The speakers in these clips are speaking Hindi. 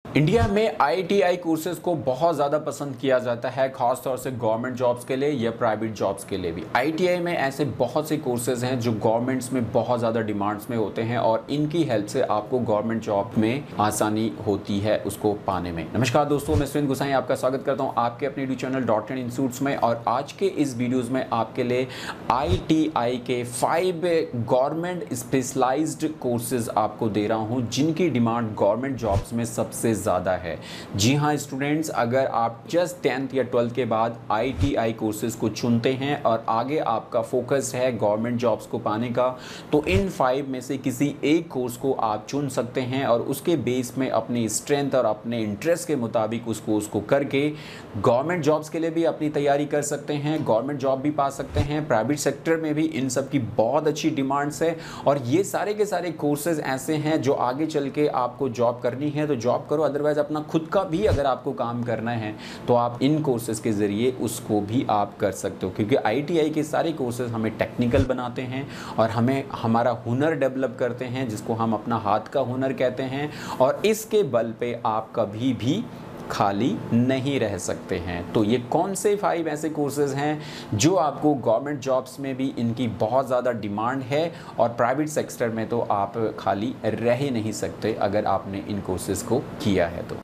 इंडिया में आईटीआई कोर्सेज को बहुत ज़्यादा पसंद किया जाता है, खास तौर से गवर्नमेंट जॉब्स के लिए या प्राइवेट जॉब्स के लिए भी। आईटीआई में ऐसे बहुत से कोर्सेज हैं जो गवर्नमेंट्स में बहुत ज़्यादा डिमांड्स में होते हैं और इनकी हेल्प से आपको गवर्नमेंट जॉब में आसानी होती है उसको पाने में। नमस्कार दोस्तों, मैं सुरेंद्र गुसाई आपका स्वागत करता हूँ आपके अपने YouTube channel dot and institutes में। और आज के इस वीडियोज़ में आपके लिए आईटीआई के 5 गवर्नमेंट स्पेशलाइज्ड कोर्सेज आपको दे रहा हूँ जिनकी डिमांड गवर्नमेंट जॉब्स में सबसे ज़्यादा है। जी हाँ स्टूडेंट्स, अगर आप जस्ट 10th या 12th के बाद आईटीआई कोर्सेज को चुनते हैं और आगे आपका फोकस है गवर्नमेंट जॉब्स को पाने का, तो इन 5 में से किसी एक कोर्स को आप चुन सकते हैं और उसके बेस में अपनी स्ट्रेंथ और अपने इंटरेस्ट के मुताबिक उस कोर्स को करके गवर्नमेंट जॉब्स के लिए भी अपनी तैयारी कर सकते हैं, गवर्नमेंट जॉब भी पा सकते हैं। प्राइवेट सेक्टर में भी इन सब की बहुत अच्छी डिमांड्स है और ये सारे के सारे कोर्सेज ऐसे हैं जो आगे चल के आपको जॉब करनी है तो जॉब करो, अदरवाइज अपना खुद का भी अगर आपको काम करना है तो आप इन कोर्सेज के ज़रिए उसको भी आप कर सकते हो, क्योंकि आईटीआई के सारे कोर्सेज हमें टेक्निकल बनाते हैं और हमें हमारा हुनर डेवलप करते हैं जिसको हम अपना हाथ का हुनर कहते हैं। और इसके बल पे आप कभी भी खाली नहीं रह सकते हैं। तो ये कौन से 5 ऐसे कोर्सेज हैं जो आपको गवर्नमेंट जॉब्स में भी इनकी बहुत ज़्यादा डिमांड है और प्राइवेट सेक्टर में तो आप खाली रह ही नहीं सकते अगर आपने इन कोर्सेज को किया है तो।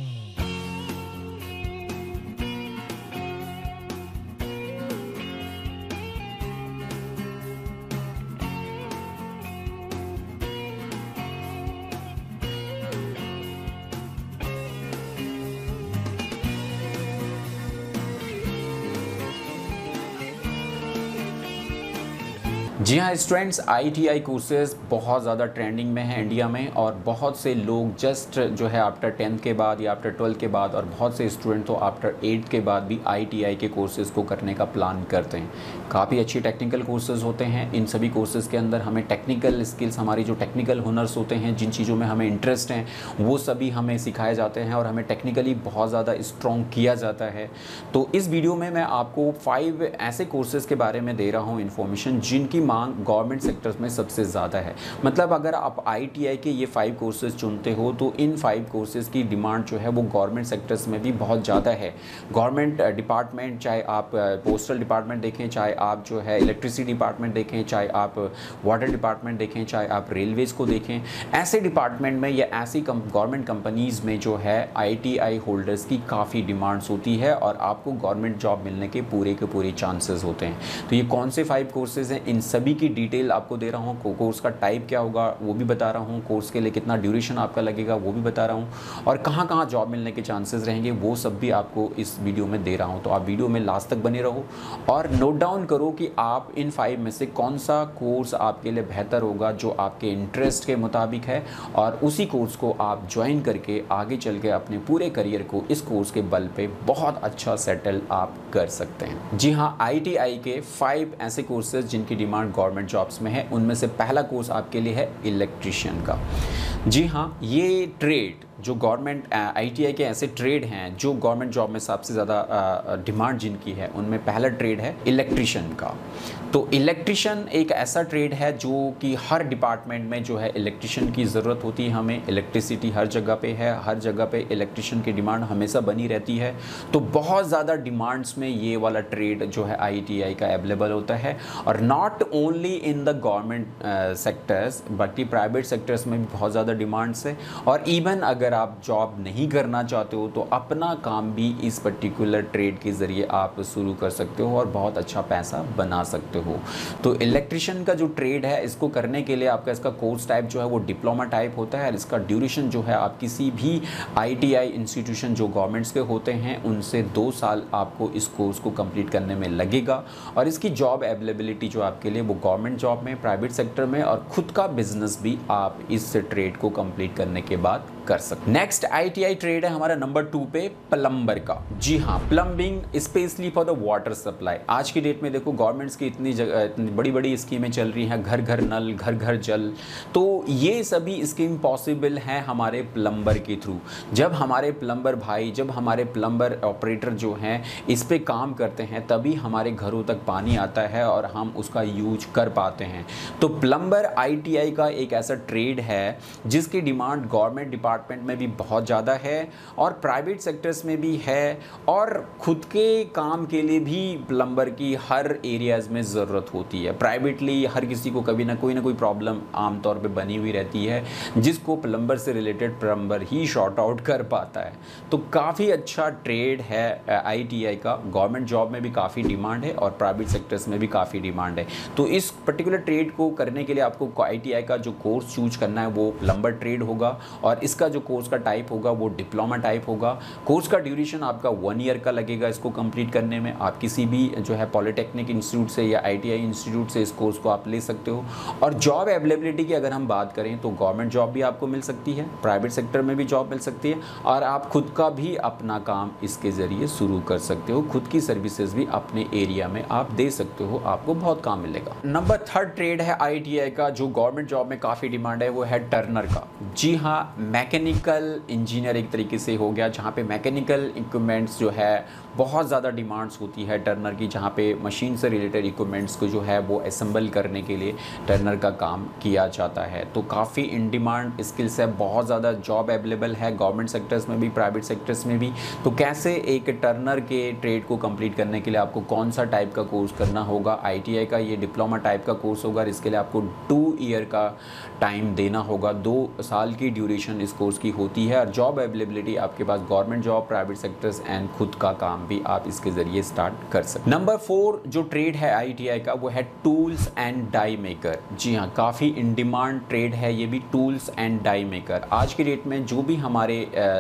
जी हाँ स्टूडेंट्स, आईटीआई कोर्सेज बहुत ज़्यादा ट्रेंडिंग में है इंडिया में और बहुत से लोग जस्ट जो है आफ्टर 10th के बाद या आफ्टर 12th के बाद और बहुत से स्टूडेंट तो आफ्टर 8th के बाद भी आईटीआई के कोर्सेज़ को करने का प्लान करते हैं। काफ़ी अच्छी टेक्निकल कोर्सेज़ होते हैं। इन सभी कोर्सेज़ के अंदर हमें टेक्निकल स्किल्स, हमारी जो टेक्निकल हुनर्स होते हैं, जिन चीज़ों में हमें इंटरेस्ट हैं वो सभी हमें सिखाए जाते हैं और हमें टेक्निकली बहुत ज़्यादा स्ट्रॉन्ग किया जाता है। तो इस वीडियो में मैं आपको 5 ऐसे कोर्सेज़ के बारे में दे रहा हूँ इन्फॉर्मेशन जिनकी मांग गवर्नमेंट सेक्टर्स में सबसे ज़्यादा है। मतलब अगर आप आईटीआई के ये 5 कोर्सेज चुनते हो तो इन 5 कोर्सेज की डिमांड जो है वो गवर्नमेंट सेक्टर्स में भी बहुत ज़्यादा है। गवर्नमेंट डिपार्टमेंट, चाहे आप पोस्टल डिपार्टमेंट देखें, चाहे आप जो है इलेक्ट्रिसिटी डिपार्टमेंट देखें, चाहे आप वाटर डिपार्टमेंट देखें, चाहे आप रेलवेज़ को देखें, ऐसे डिपार्टमेंट में या ऐसी गवर्नमेंट कंपनीज़ में जो है आईटीआई होल्डर्स की काफ़ी डिमांड्स होती है और आपको गवर्नमेंट जॉब मिलने के पूरे चांसेस होते हैं। तो ये कौन से 5 कोर्सेज हैं, इन सभी की डिटेल आपको दे रहा हूँ। कोर्स का टाइप क्या होगा वो भी बता रहा हूँ, कोर्स के लिए कितना ड्यूरेशन आपका लगेगा वो भी बता रहा हूँ और कहाँ जॉब मिलने के चांसेस रहेंगे वो सब भी आपको इस वीडियो में दे रहा हूँ। तो आप वीडियो में लास्ट तक बने रहो और नोट डाउन करो कि आप इन 5 में से कौन सा कोर्स आपके लिए बेहतर होगा जो आपके इंटरेस्ट के मुताबिक है और उसी कोर्स को आप ज्वाइन करके आगे चल के अपने पूरे करियर को इस कोर्स के बल पे बहुत अच्छा सेटल आप कर सकते हैं। जी हाँ, आईटीआई के 5 ऐसे कोर्सेज जिनकी डिमांड गवर्नमेंट जॉब्स में है, उनमें से पहला कोर्स आपके लिए है इलेक्ट्रीशियन का। जी हाँ, ये ट्रेड जो गवर्नमेंट आईटीआई के ऐसे ट्रेड हैं जो गवर्नमेंट जॉब में सबसे ज़्यादा डिमांड जिनकी है उनमें पहला ट्रेड है इलेक्ट्रीशियन का। तो इलेक्ट्रीशियन एक ऐसा ट्रेड है जो कि हर डिपार्टमेंट में जो है इलेक्ट्रीशियन की ज़रूरत होती है। हमें इलेक्ट्रिसिटी हर जगह पे है, हर जगह पे इलेक्ट्रीशियन की डिमांड हमेशा बनी रहती है। तो बहुत ज़्यादा डिमांड्स में ये वाला ट्रेड जो है आईटीआई का अवेलेबल होता है और not only in the government sectors बल्कि प्राइवेट सेक्टर्स में भी बहुत ज़्यादा डिमांड्स है। और इवन अगर आप जॉब नहीं करना चाहते हो तो अपना काम भी इस पर्टिकुलर ट्रेड के ज़रिए आप शुरू कर सकते हो और बहुत अच्छा पैसा बना सकते हो। तो इलेक्ट्रिशियन का जो ट्रेड है इसको करने के लिए आपका इसका कोर्स टाइप जो है वो डिप्लोमा टाइप होता है और इसका ड्यूरेशन जो है आप किसी भी आईटीआई इंस्टीट्यूशन जो गवर्नमेंट्स के होते हैं उनसे 2 साल आपको इस कोर्स को कंप्लीट करने में लगेगा। और इसकी जॉब अवेलेबिलिटी जो आपके लिए वो गवर्नमेंट जॉब में, प्राइवेट सेक्टर में और खुद का बिजनेस भी आप इस ट्रेड को कंप्लीट करने के बाद कर सकते। नेक्स्ट आईटीआई ट्रेड है हमारा नंबर 2 पे प्लम्बर का। जी हाँ, plumbing specially for the water supply. आज की डेट में देखो गवर्नमेंट्स की इतनी बड़ी बड़ी स्कीमें चल रही हैं, घर घर नल, घर घर जल। तो ये सभी स्कीम पॉसिबल हैं हमारे प्लम्बर के थ्रू। जब हमारे प्लम्बर भाई, जब हमारे प्लम्बर ऑपरेटर जो हैं इस पे काम करते हैं तभी हमारे घरों तक पानी आता है और हम उसका यूज कर पाते हैं। तो प्लम्बर आईटीआई का एक ऐसा ट्रेड है जिसकी डिमांड गवर्नमेंट डिपार्टमेंट डिपार्टमेंट में भी बहुत ज़्यादा है और प्राइवेट सेक्टर्स में भी है, और खुद के काम के लिए भी प्लम्बर की हर एरियाज़ में ज़रूरत होती है। प्राइवेटली हर किसी को कभी ना कोई प्रॉब्लम आमतौर पे बनी हुई रहती है, जिसको प्लम्बर से रिलेटेड प्लम्बर ही शॉर्ट आउट कर पाता है। तो काफ़ी अच्छा ट्रेड है ITI का। गवर्नमेंट जॉब में भी काफ़ी डिमांड है और प्राइवेट सेक्टर्स में भी काफ़ी डिमांड है। तो इस पर्टिकुलर ट्रेड को करने के लिए आपको ITI का जो कोर्स चूज करना है वो प्लम्बर ट्रेड होगा, और इसका जो कोर्स का टाइप होगा वो डिप्लोमा टाइप होगा। कोर्स का ड्यूरेशन आपका 1 ईयर का लगेगा इसको कंप्लीट करने में। आप किसी भी जो है पॉलिटेक्निक इंस्टीट्यूट से या ITI इंस्टीट्यूट से इस कोर्स को आप ले सकते हो। और जॉब अवेलेबिलिटी की अगर हम बात करें तो गवर्नमेंट जॉब भी आपको मिल सकती है, प्राइवेट सेक्टर में भी जॉब मिल सकती है, और आप खुद का भी अपना काम इसके ज़रिए शुरू कर सकते हो। खुद की सर्विसेज भी अपने एरिया में आप दे सकते हो, आपको बहुत काम मिलेगा। नंबर 3 ट्रेड है ITI का जो गवर्नमेंट जॉब में काफ़ी डिमांड है, वो है टर्नर का। जी हाँ, मैकेनिकल इंजीनियर एक तरीके से हो गया, जहाँ पे मैकेनिकल इक्विपमेंट्स जो है बहुत ज़्यादा डिमांड्स होती है टर्नर की, जहाँ पे मशीन से रिलेटेड इक्विपमेंट्स को जो है वो असेंबल करने के लिए टर्नर का काम किया जाता है। तो काफ़ी इन डिमांड स्किल्स है, बहुत ज़्यादा जॉब अवेलेबल है गवर्नमेंट सेक्टर्स में भी, प्राइवेट सेक्टर्स में भी। तो कैसे एक टर्नर के ट्रेड को कंप्लीट करने के लिए आपको कौन सा टाइप का कोर्स करना होगा? ITI का ये डिप्लोमा टाइप का कोर्स होगा, और इसके लिए आपको 2 ईयर का टाइम देना होगा। 2 साल की ड्यूरेशन इस कोर्स की होती है, और जॉब अवेलेबिलिटी आपके पास government job, private sectors and खुद का काम भी आप इसके जरिए स्टार्ट कर सकते हैं। नंबर 4 जो ट्रेड है ITI का वो है टूल्स एंड डाई मेकर। जी हाँ, काफ़ी इन डिमांड ट्रेड है ये भी, टूल्स एंड डाई मेकर। आज की डेट में जो भी हमारे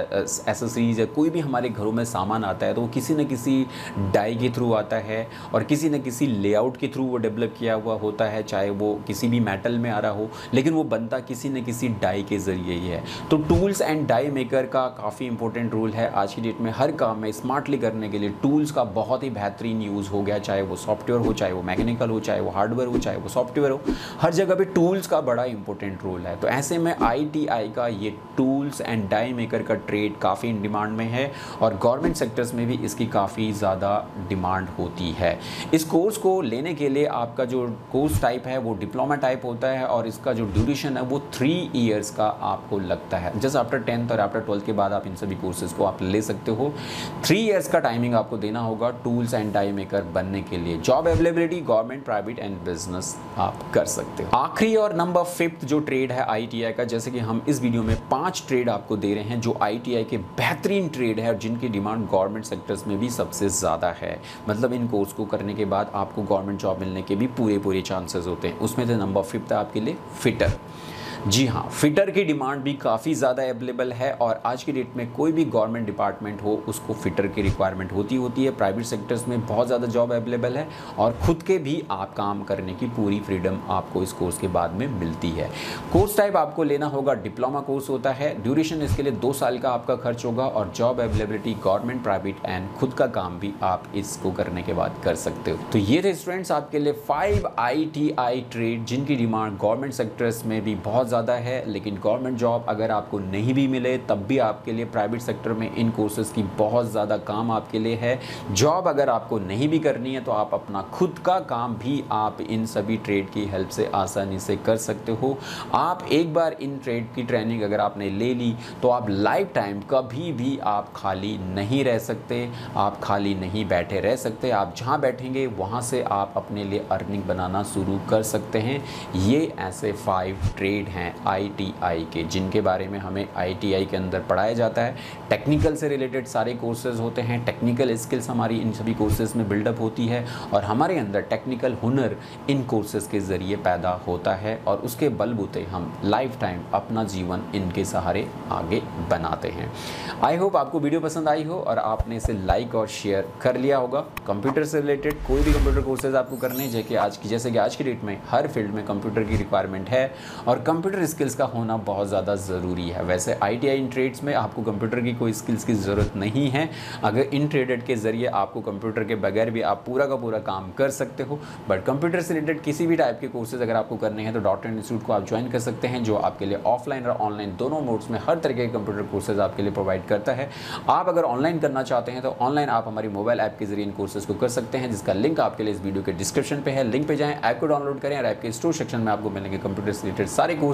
एसेसरीज है, कोई भी हमारे घरों में सामान आता है तो वो किसी न किसी डाई के थ्रू आता है, और किसी न किसी लेआउट के थ्रू वो डेवलप किया हुआ होता है, चाहे वो किसी भी मेटल में आ रहा हो, लेकिन वो बनता किसी न किसी डाई के ज़रिए ही है। तो टूल्स एंड डाई मेकर का काफ़ी इंपॉर्टेंट रोल है आज की डेट में। हर काम में स्मार्टली करने के लिए टूल्स का बहुत ही बेहतरीन यूज़ हो गया, चाहे वो सॉफ्टवेयर हो, चाहे वो मैकेनिकल हो, चाहे वो हार्डवेयर हो, चाहे वो सॉफ्टवेयर हो, हर जगह पे टूल्स का बड़ा इंपॉर्टेंट रोल है। तो ऐसे में ITI का ये टूल्स एंड डाई मेकर का ट्रेड काफ़ी इन डिमांड में है, और गवर्नमेंट सेक्टर्स में भी इसकी काफ़ी ज़्यादा डिमांड होती है। इस कोर्स को लेने के लिए आपका जो कोर्स टाइप है वो डिप्लोमा टाइप होता है, और इसका जो ड्यूरेशन है वो 3 ईयर्स का आपको लगता है। जस्ट आफ्टर 10th और आफ्टर 12th के बाद आप इन सभी कोर्सेज को आप ले सकते हो। 3 ईयर्स का टाइमिंग आपको देना होगा टूल्स एंड डाई मेकर बनने के लिए। Job availability government, private and business आप कर सकते हो। आखिरी और नंबर 5 जो ट्रेड है ITI का, जैसे कि हम इस वीडियो में 5 ट्रेड आपको दे रहे हैं जो ITI के बेहतरीन ट्रेड है और जिनकी डिमांड गवर्नमेंट सेक्टर्स में भी सबसे ज़्यादा है। मतलब इन कोर्स को करने के बाद आपको गवर्नमेंट जॉब मिलने के भी पूरे चांसेस होते हैं। उसमें से नंबर 5 है आपके लिए फिटर। जी हाँ, फिटर की डिमांड भी काफ़ी ज़्यादा अवेलेबल है, और आज की डेट में कोई भी गवर्नमेंट डिपार्टमेंट हो उसको फिटर की रिक्वायरमेंट होती है। प्राइवेट सेक्टर्स में बहुत ज़्यादा जॉब अवेलेबल है, और खुद के भी आप काम करने की पूरी फ्रीडम आपको इस कोर्स के बाद में मिलती है। कोर्स टाइप आपको लेना होगा, डिप्लोमा कोर्स होता है। ड्यूरेशन इसके लिए 2 साल का आपका खर्च होगा, और job availability government, private and खुद का काम भी आप इसको करने के बाद कर सकते हो। तो ये थे स्टूडेंट्स आपके लिए 5 ITI ट्रेड जिनकी डिमांड गवर्नमेंट सेक्टर्स में भी बहुत ज़्यादा है, लेकिन गवर्नमेंट जॉब अगर आपको नहीं भी मिले तब भी आपके लिए प्राइवेट सेक्टर में इन कोर्सेज की बहुत ज़्यादा काम आपके लिए है। जॉब अगर आपको नहीं भी करनी है तो आप अपना खुद का काम भी आप इन सभी ट्रेड की हेल्प से आसानी से कर सकते हो। आप एक बार इन ट्रेड की ट्रेनिंग अगर आपने ले ली तो आप लाइफ टाइम कभी भी आप खाली नहीं रह सकते, आप खाली नहीं बैठे रह सकते। आप जहाँ बैठेंगे वहाँ से आप अपने लिए अर्निंग बनाना शुरू कर सकते हैं। ये ऐसे 5 ट्रेड हैं ITI के जिनके बारे में हमें ITI के अंदर पढ़ाया जाता है। टेक्निकल से रिलेटेड सारे कोर्सेज होते हैं, टेक्निकल स्किल्स हमारी इन सभी कोर्सेज में बिल्डअप होती है, और हमारे अंदर टेक्निकल हुनर इन कोर्सेज के ज़रिए पैदा होता है, और उसके बलबूते हम लाइफ टाइम अपना जीवन इनके सहारे आगे बनाते हैं। आई होप आपको वीडियो पसंद आई हो और आपने इसे लाइक और शेयर कर लिया होगा। कंप्यूटर से रिलेटेड कोई भी कंप्यूटर कोर्सेज आपको करने हैं, जैसे कि आज की डेट में हर फील्ड में कंप्यूटर की रिक्वायरमेंट है, और कंप्यूटर स्किल्स का होना बहुत ज़्यादा ज़रूरी है। वैसे ITI इन ट्रेड्स में आपको कंप्यूटर की कोई स्किल्स की ज़रूरत नहीं है। अगर इन ट्रेडेड के ज़रिए आपको कंप्यूटर के बगैर भी आप पूरा का पूरा काम कर सकते हो। बट कंप्यूटर से रिलेटेड किसी भी टाइप के कोर्सेज अगर आपको करने हैं तो डॉट इंस्टीट्यूट को आप ज्वाइन कर सकते हैं, जो आपके लिए ऑफलाइन और ऑनलाइन दोनों मोड्स में हर तरीके के कंप्यूटर कोर्सेज आपके लिए प्रोवाइड करता है। आप अगर ऑनलाइन करना चाहते हैं तो ऑनलाइन आप हमारी मोबाइल ऐप के जरिए इन कोर्सेज को कर सकते हैं, जिसका लिंक आपके लिए इस वीडियो के डिस्क्रिप्शन पे है। लिंक पे जाएं, ऐप को डाउनलोड करें, और ऐप के स्टोर सेक्शन में आपको मिलेंगे कंप्यूटर से रिलेटेड सारे कोर्स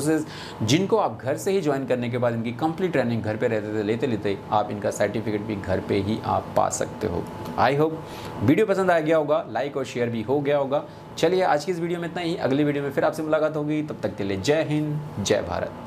कोर्सेज जिनको आप घर से ही ज्वाइन करने के बाद इनकी कंप्लीट ट्रेनिंग घर पे रहते थे लेते लेते आप इनका सर्टिफिकेट भी घर पे ही आप पा सकते हो। आई होप वीडियो पसंद आ गया होगा, लाइक और शेयर भी हो गया होगा। चलिए आज की इस वीडियो में इतना ही, अगली वीडियो में फिर आपसे मुलाकात होगी, तब तक के लिए जय हिंद, जय भारत।